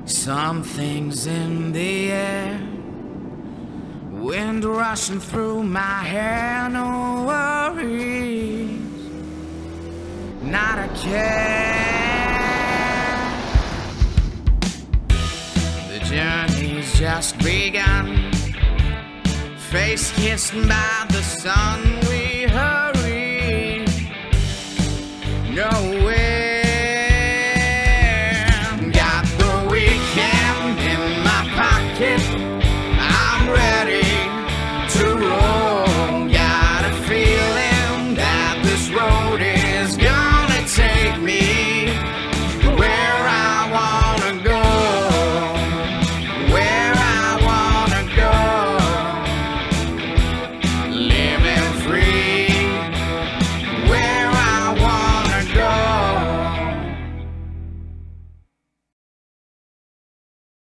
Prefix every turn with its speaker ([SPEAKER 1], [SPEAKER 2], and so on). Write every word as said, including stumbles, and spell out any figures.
[SPEAKER 1] Something's in the air, wind rushing through my hair. No worries, not a care. The journey's just begun, face kissed by the sun.